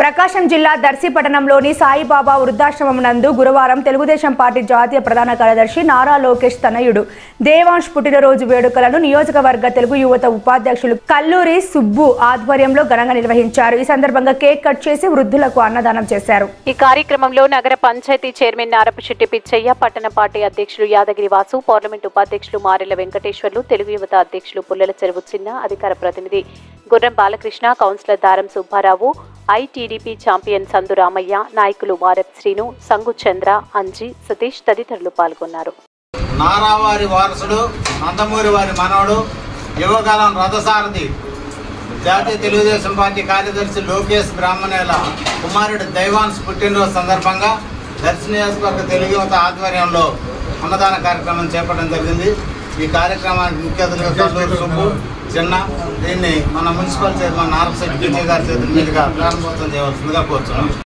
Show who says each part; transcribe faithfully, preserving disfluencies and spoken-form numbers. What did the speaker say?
Speaker 1: ప్రకాశం జిల్లా దర్శి పట్టణంలోని సాయిబాబా వృద్ధాశ్రమం నందు గురువారం తెలుగుదేశం పార్టీ జాతీయ ప్రధాన కార్యదర్శి నారా లోకేష్ తనయుడు దేవాంశ్ పుట్టినరోజు వేడుకలను నియోజకవర్గ తెలుగు యువత ఉపాధ్యక్షులు కల్లూరి సుబ్బు ఆధ్వర్యంలో ఘనంగా నిర్వహించారు। ఈ సందర్భంగా కేక్ కట్ చేసి వృద్ధులకు అన్నదానం చేశారు।
Speaker 2: ఈ కార్యక్రమంలో నగర పంచాయతీ చైర్మన్ నారపశెట్టి పిచ్చయ్య, పట్టణ పార్టీ అధ్యక్షులు యాదగిరి వాసు, పార్లమెంట్ ఉపాధ్యక్షులు మారెల వెంకటేశ్వర్లు, తెలుగు యువత అధ్యక్షులు పుల్లల చెరువు చిన్న, అధికార ప్రతినిధి గుర్రం బాలకృష్ణ, కౌన్సిలర్ దారం సుబ్బారావు, ఐటీడీపీ ఛాంపియన్ సందు రామయ్య, నాయకులు వారప్ శ్రీను, సంగు చంద్ర, అంజి, సతీష్ తదితరులు పాల్గొన్నారు।
Speaker 3: నారావారి వారసుడు, నందమూరి వారి మనవడు, యువకాలం రథసారథి, జాతీయ తెలుగుదేశం పార్టీ కార్యదర్శి లోకేష్ బ్రాహ్మణేల కుమారుడు దైవాన్స్ పుట్టినరోజు సందర్భంగా దర్శి నియోజకవర్గ తెలుగు యువత ఆధ్వర్యంలో అన్నదాన కార్యక్రమం చేపట్టడం జరిగింది। ఈ కార్యక్రమానికి ముఖ్య అతిథిగా కల్లూరి సుబ్బు చిన్న దీన్ని మన మున్సిపల్ చైర్మన్ నారపశెట్టి పిచ్చయ్య గారి చేతుల మీదుగా ప్రారంభోత్సవం చేయవలసిందిగా కోరుతున్నాం।